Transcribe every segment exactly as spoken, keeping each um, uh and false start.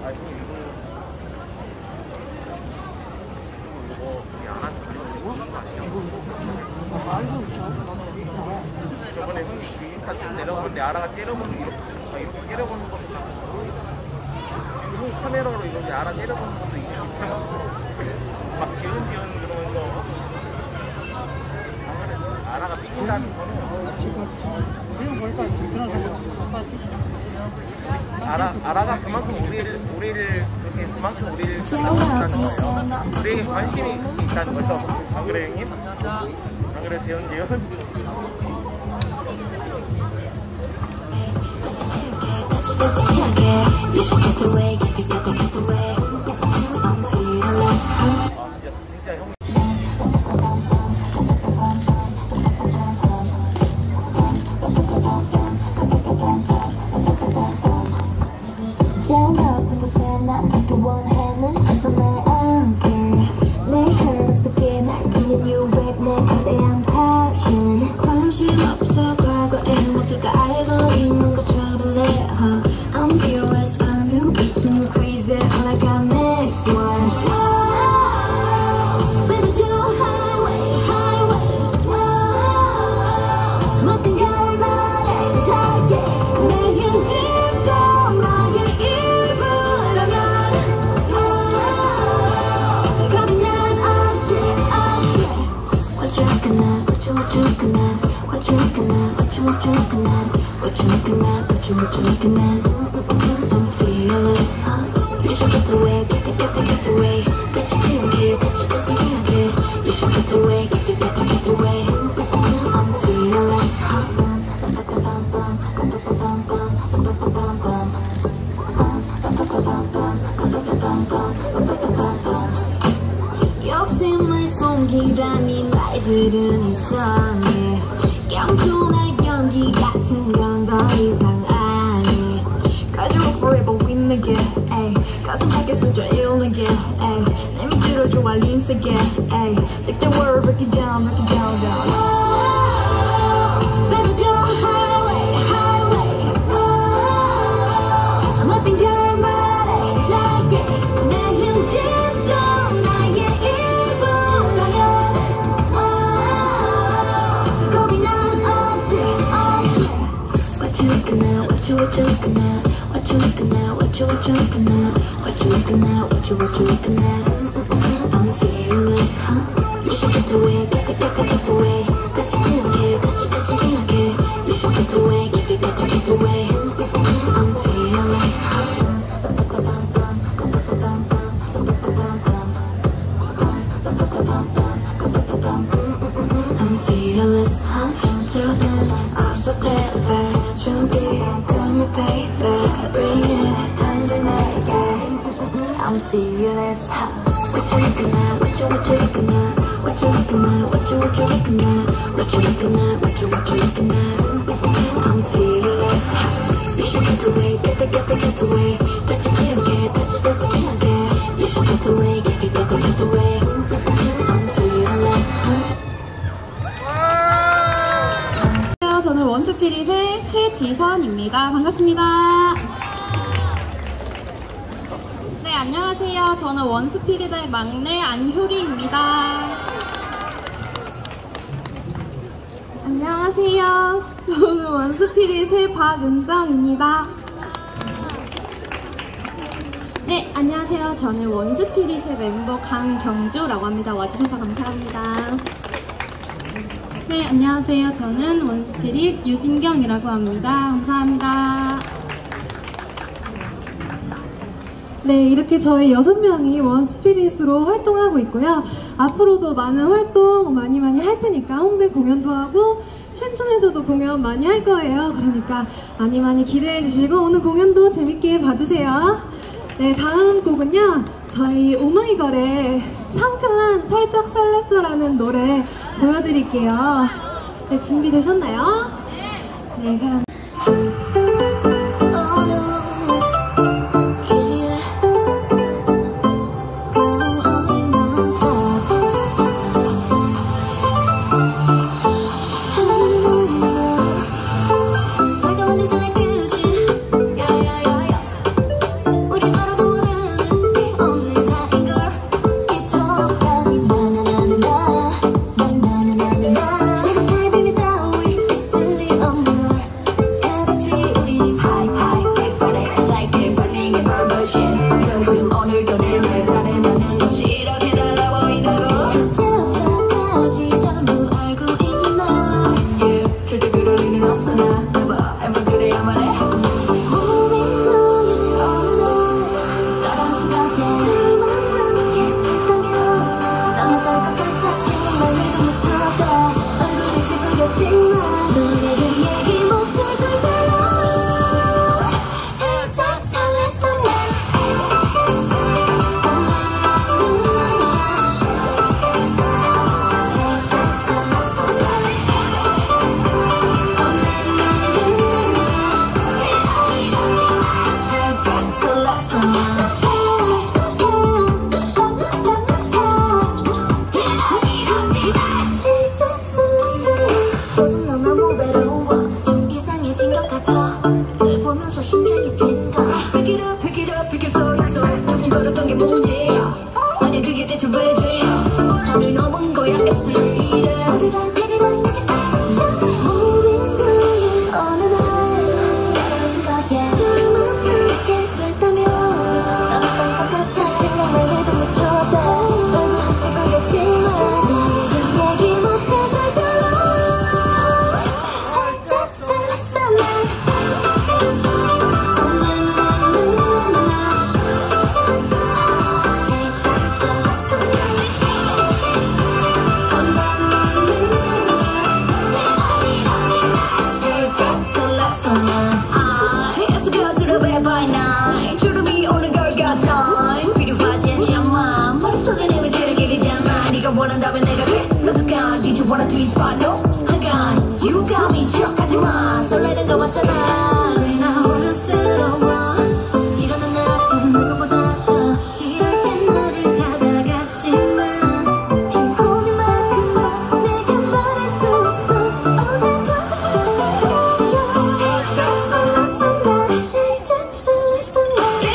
저번에 형이 그 인스타 쭉 내려볼 때 아라가 때려보는 이렇게, 아, 이렇게 때려보는 것도 딱 형 카메라로 이렇게 아라 때려보는 것도 있잖아. 막 기운기운 그러면서 아라가 삐진다는 거는 지금 보니까 불편한 상황. 아라, 아라가 그만큼 우리를 우리를 그렇게 그만큼 우리를 사랑한다는 거예요. 우리에게 관심이 있다는 거죠. 안 그래 형님? 안 그래 재현 재현? 욕심을 숨기라니 말들은 이상해. 겸손한 연기 같은 건 더 이상 아니. 가지고 forever with the girl, ay. 가슴 밖에 숨져 있는 게, ay. 내 밑으로 좋아 린스게, ay. Take the world, break it down, break it down, down. Baby, don't highway, highway. 멋진 결말에 닿게 내 힘들도 나의 일부라면 겁이 난 어찌 어찌 What you looking at, what you, what you looking at What you looking at, what you, what you looking at What you looking at, what you, what you looking at I'm fearless, huh? You should get away, get it, get it, get away 같이 지나게, 같이 같이 지나게 You should get away, get it, get it, get away I'm fearless, huh? I'm fearless, huh? 저는 없어, baby 준비, call me baby Bring it, 던져 내게 I'm fearless, huh? What you looking at, what you, what you looking at What you looking at, what you, what you looking at What you looking at, what you, what you looking at I'm fearless, huh? You should get away, get the, get the, get away 같이 지나게, 같이 같이 지나게 You should get away, get the, get the, get away I'm fearless, huh? 저는 원스피릿의 최지선입니다. 반갑습니다. 네, 안녕하세요. 저는 원스피릿의 막내 안효리입니다. 안녕하세요. 저는 원스피릿의 박은정입니다. 네, 안녕하세요. 저는 원스피릿의 멤버 강경주라고 합니다. 와주셔서 감사합니다. 네, 안녕하세요. 저는 원스피릿 유진경이라고 합니다. 감사합니다. 네, 이렇게 저희 여섯 명이 원스피릿으로 활동하고 있고요. 앞으로도 많은 활동 많이 많이 할 테니까 홍대 공연도 하고 신촌에서도 공연 많이 할 거예요. 그러니까 많이 많이 기대해 주시고 오늘 공연도 재밌게 봐주세요. 네, 다음 곡은요. 저희 오마이걸의 상큼한 살짝 설렜어라는 노래 보여드릴게요. 네, 준비되셨나요? 네, 그럼 우리 서로 게 문제야 아니 그게 대체 왜 돼 선을 넘은 거야 it's real 오르락 내리락 내게 빠져 모든 거야 어느 날 떨어진 거야 처음은 그렇게 됐다면 깜빡 것 같아 생각만 해도 무서워 얼굴 훔치고겠지만 얘기 못해 절대로 살짝 설렜어 난 원한다면 내가 돼 너도 가 Did you wanna twist but no I got you got me 척하지마 설레는 거 맞잖아 나 홀로스러워 일어나 나도 누구보다 더 이럴 땐 너를 찾아갔지만 궁금한 그만 내가 말할 수 없어 언제부터 살짝 설렜어 나 살짝 설렜어 나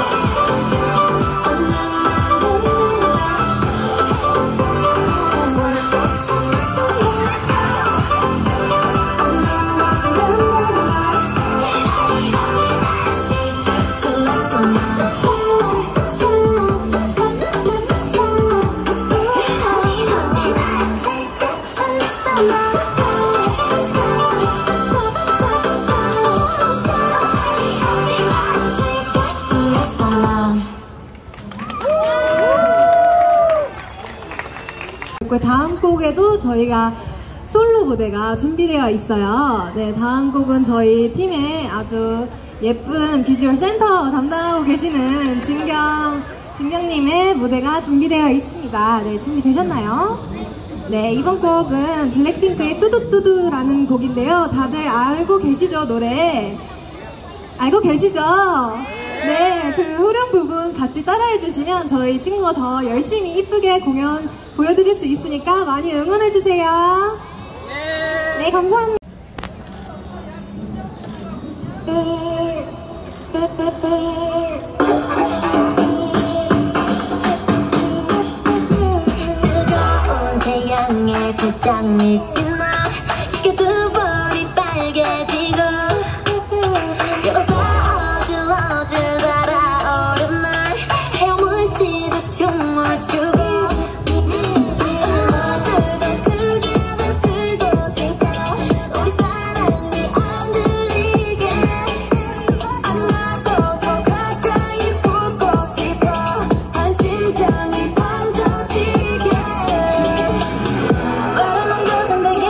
다음 곡에도 저희가 솔로 무대가 준비되어 있어요. 네, 다음 곡은 저희 팀의 아주 예쁜 비주얼 센터 담당하고 계시는 진경, 진경님의 무대가 준비되어 있습니다. 네, 준비되셨나요? 네, 이번 곡은 블랙핑크의 뚜두뚜두라는 곡인데요. 다들 알고 계시죠, 노래? 알고 계시죠? 네, 그 후렴 부분 같이 따라해 주시면 저희 친구가 더 열심히 이쁘게 공연 보여드릴 수 있으니까 많이 응원해 주세요. 네, 감사합니다. 뜨거운 태양에 살짝 미치나 시켜두 볼이 빨개지고 어질어질 달아오른 날 헤어물지도 춤을 추고 심장이 팡 터지게 바람은 그건데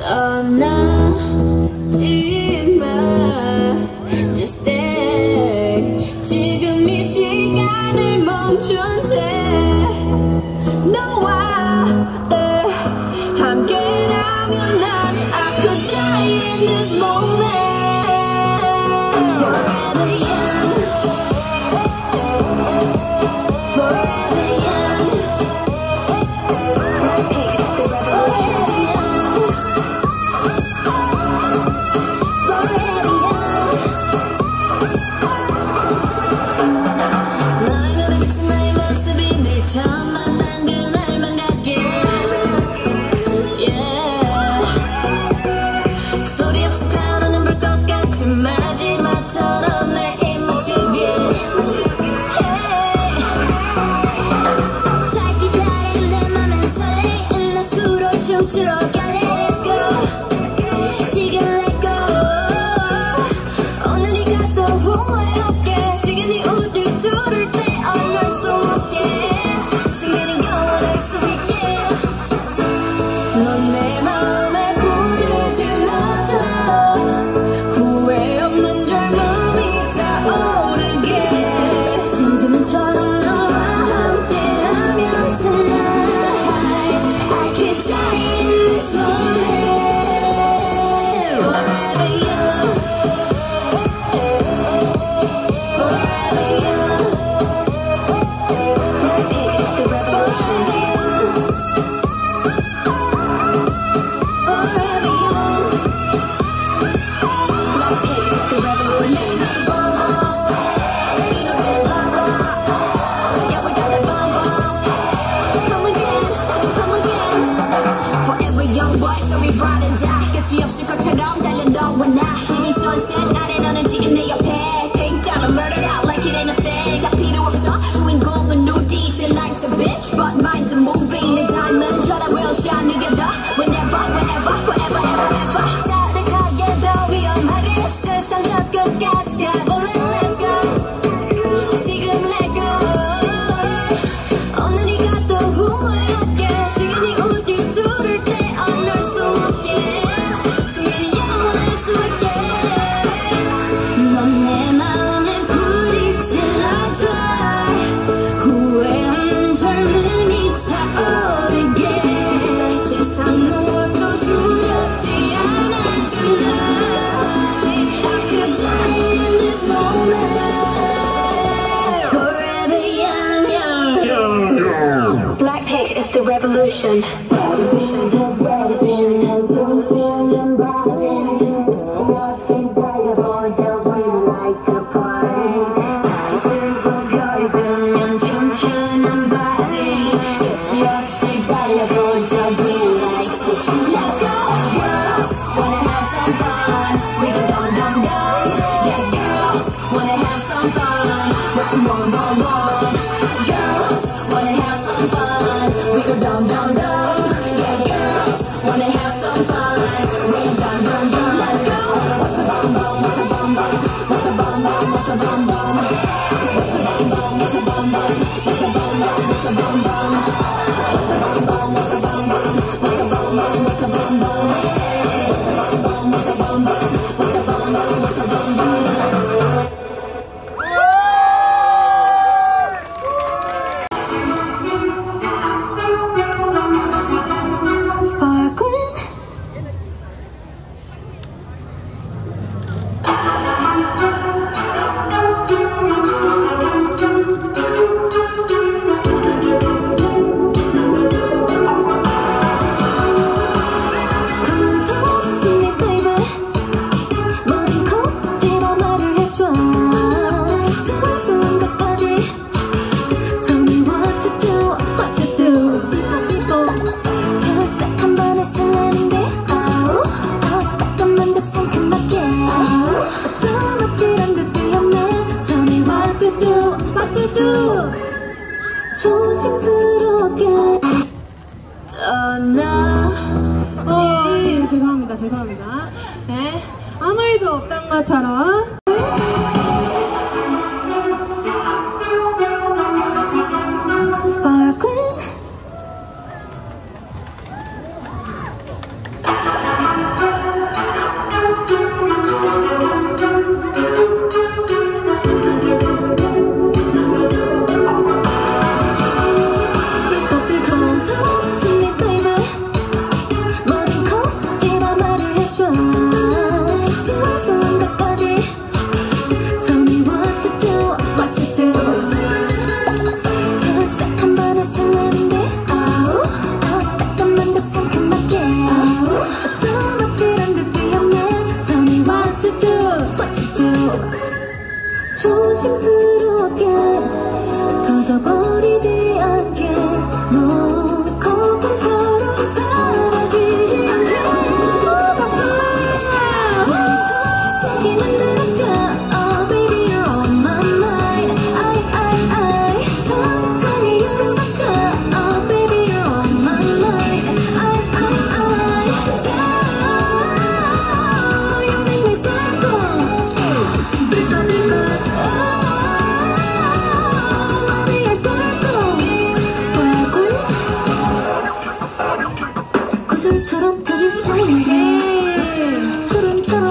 떠나지 마 Just stay 지금 이 시간을 멈춘 채 너와 함께라면 난 I could die in this moment Forever young Forever young Forever young Forever young 너에게 비친 나의 모습이 늘 처음 만난 그날만 같게 Yeah 소리 없이 타오르는 불꽃 같은 마지막처럼 내 입맞추기 Hey 다시 다른 내 맘엔 설레이는 내 수로 춤추러 갈래 Let's go 지금 let go 오늘이 가도 후회 없게 시간이 우리 둘을 떼어낼 수 없게 순간이 영원할 수 있게 넌 내 마음에 불을 질러줘 후회 없는 젊음이 타오르게 지금처럼 너와 함께라면 tonight I could die in this moment Forever young Forever young It's the revolution Forever young It's the revolution Yeah, we got that bomb bomb Come again, come again Forever young boy, so we ride and die 끝이 없을 것처럼 달려 너와 나 이 sunset 아래 너는 지금 내 옆에 Pink diamond murdered out like it ain't a thing 다 필요 없어 주인공은 누디스 life's a bitch but mine's a movie 내 diamond but I will shine together whenever whenever forever ever ever 자백하게 더 위험하게 세상 저 끝까지 가볼래 let's go 지금 let go 오늘이 가도 후회 없게 시간이 우리 둘을 떼어낼 수 없게 순간이 영원할 수 있게 넌 내 마음에 불이 질러줘 후회 없는 젊음이 타오르게 세상 무엇도 두렵지 않아 tonight I could die in this moment Forever young, young Blackpink is the revolution 끝이 없이 달려보자 we like to Let's go girls wanna have some fun we can go down down Yeah girls wanna have some fun what you want want want Girls wanna have some fun we go down down down Yeah girls wanna have some fun we go down down down Let's go what's a bum bum what's a bum bum what's a bum bum what's a bum bum what's a bum bum what's a bum bum what's a bum bum what's a bum bum 조심스럽게 떠나. 어, 네, 죄송합니다, 죄송합니다. 네, 아무 일도 없던 것처럼. Sparkling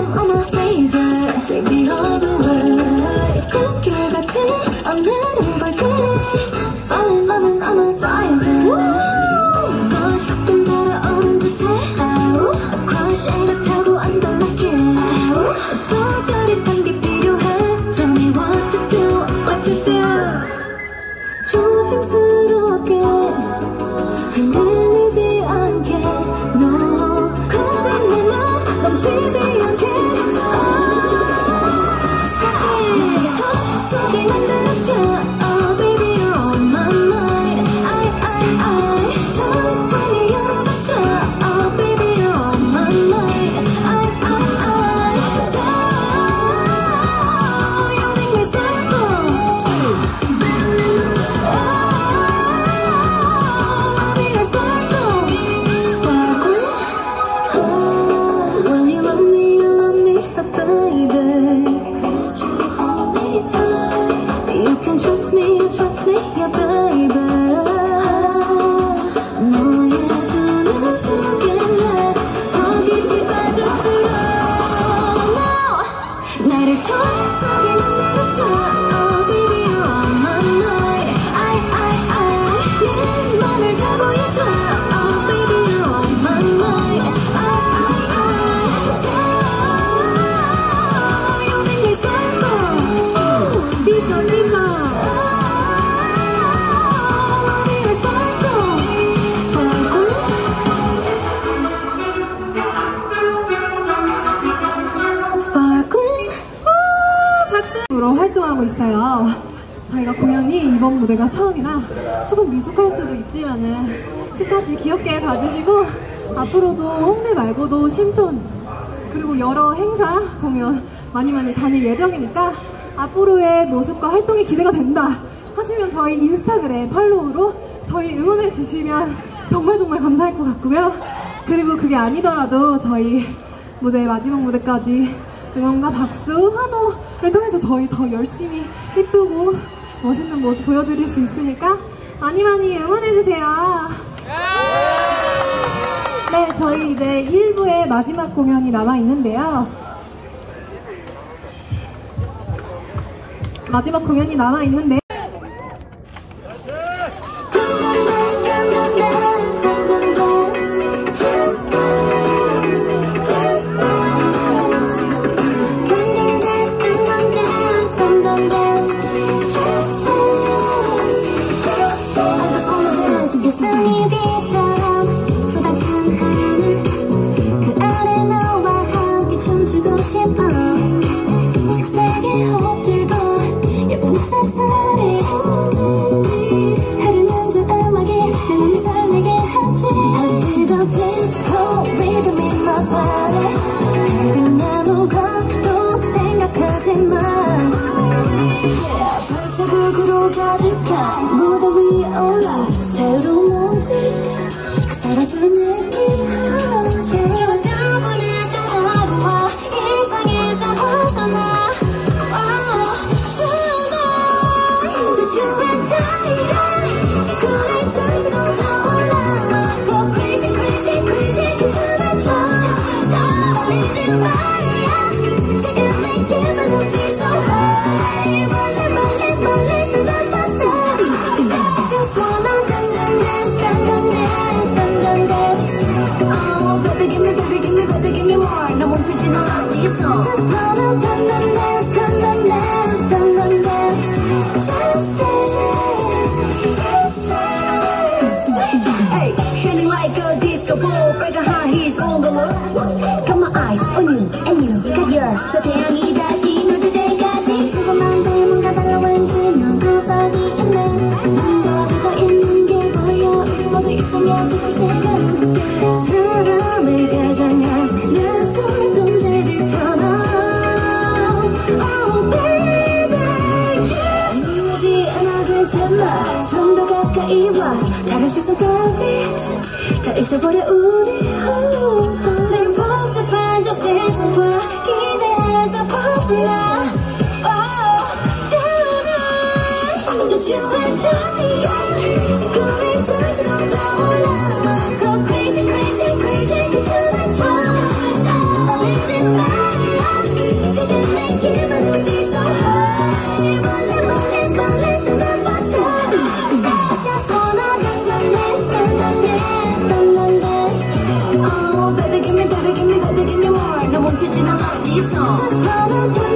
on my favorite. Take me all the way. 꿈길 같은 오늘은 발길에 fall in love and I'm a diver. Crush 좀 달아오른 듯해. Crush 이렇다고 안 달라게. 더 저릿한 게 필요해. Tell me what to do, what to do. 조심스럽게 흔들리지 않게 No Cause I'm in love 넘치지 않게 내게 더 속에 만들어줘 Oh baby you're on my mind I I I 천천히 열어봐줘 Oh baby you're on my mind I I I Oh you make me sparkle 활동하고 있어요. 저희가 공연이 이번 무대가 처음이라 조금 미숙할 수도 있지만은 끝까지 귀엽게 봐주시고 앞으로도 홍대 말고도 신촌 그리고 여러 행사 공연 많이 많이 다닐 예정이니까 앞으로의 모습과 활동이 기대가 된다 하시면 저희 인스타그램 팔로우로 저희 응원해 주시면 정말 정말 감사할 것 같고요. 그리고 그게 아니더라도 저희 무대 마지막 무대까지 응원과 박수, 환호를 통해서 저희 더 열심히 예쁘고 멋있는 모습 보여드릴 수 있으니까 많이 많이 응원해주세요. 네, 저희 이제 일 부의 마지막 공연이 남아있는데요. 마지막 공연이 남아있는데 발자국으로 가득한 무대 위에 올라 새로운 온기 그 사랑스러운 느낌 이번 여분의 또 하루와 일상에서 벗어나 조슈한 타이가 지구를 던지고 타올라 Go crazy crazy crazy 괜찮아져 저 떨리지 말이야 지금 내게만 눈빛 so high 멀리 멀리 멀리 뜨던 passion Just wanna dance dance dance dance dance Oh baby give me baby give me baby give me more 나 멈추지는 않겠어 Just wanna dance dance dance dance dance dance Just dance just dance Hey shining like a disco ball 빨간 high heels on the look Got my eyes on you and you got yours 저 태양이 다시 누들 때까지 궁금한데 뭔가 달라 왠지 넌 구석이 있네 뭔가 서 있는 게 보여 우리 모두 이상해 지금 시간 사람을 가장한 낯선 존재들처럼 Oh baby 미우지 않아 괜찮아 좀 더 가까이 와 다른 시선 따위 다 잊어버려 우리 내 복잡한 저 세상과 기대해서 당신은 어디서?